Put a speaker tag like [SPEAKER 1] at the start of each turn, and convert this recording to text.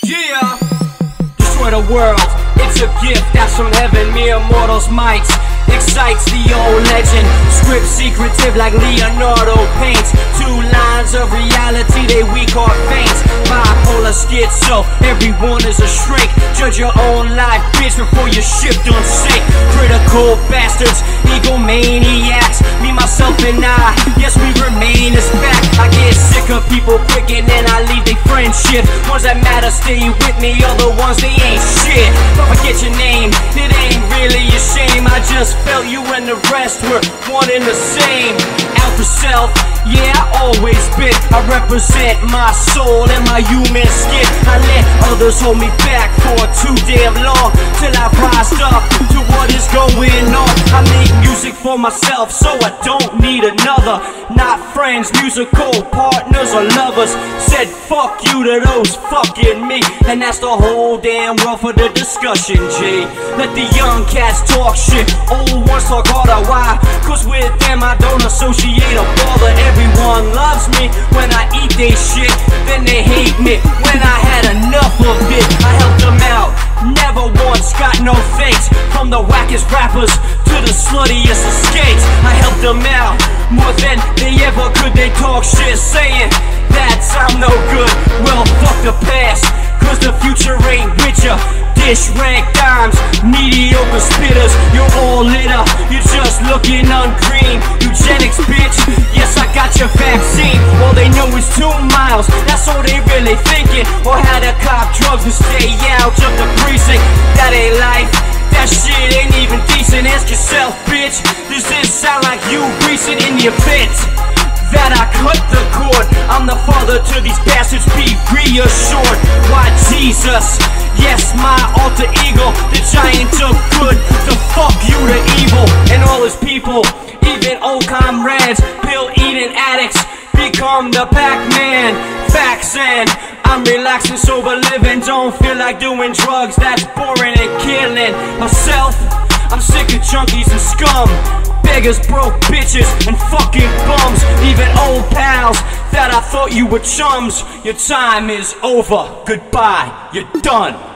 [SPEAKER 1] Yeah, destroy the world. It's a gift that's from heaven, mere mortals' might excites the old legend. Script secretive like Leonardo paints. Two lines of reality, they weak or faint. Bipolar schizo, everyone is a shrink. Judge your own life, bitch, before you shift on sync. Critical bastards, egomaniacs. Me, myself, and I, yes, we remain as fact. I get sick of people quick and then I leave they friendship. Ones that matter stay with me, other ones they ain't shit. Don't forget your name, it ain't really a shame. I just felt you and the rest were one and the same. Alpha self, yeah, I always been. I represent my soul and my human skin. I let others hold me back for too damn long, till I rised up to what is going on. I make music for myself, so I don't need another. Not friends, musical partners or lovers. Said fuck you to those fucking me, and that's the whole damn world for the discussion, G. Let the young cats talk shit, old ones talk harder. Why? Cause with them I don't associate or bother. Everyone loves me when I eat they shit, then they hate me when I had enough of it. I helped them out, never once got no thanks. From the wackest rappers to the sluttiest of skates, I helped them out more than they ever could. They talk shit saying that I'm no good. Well, fuck the past, cause the future ain't with ya. Dish rank dimes, mediocre spitters, you're all litter. You're just looking ungreen. Eugenics, bitch, yes, I got your vaccine. All they know is 2 miles, that's all they really thinking. Or how to cop drugs and stay out of the precinct. That ain't life, that shit ain't even decent. Ask yourself, bitch, does this sound like you recent in your pit? That I cut the cord, I'm the father to these bastards, be reassured. Why Jesus, yes, my alter ego, the giant of good, the fuck you to evil, and all his people, even old comrades, pill-eating addicts, become the Pac-Man. Facts, and I'm relaxing, sober living, don't feel like doing drugs, that's boring and killing myself. I'm sick of junkies and scum, beggars, broke bitches, and fucking bums. Even old pals that I thought you were chums. Your time is over, goodbye, you're done.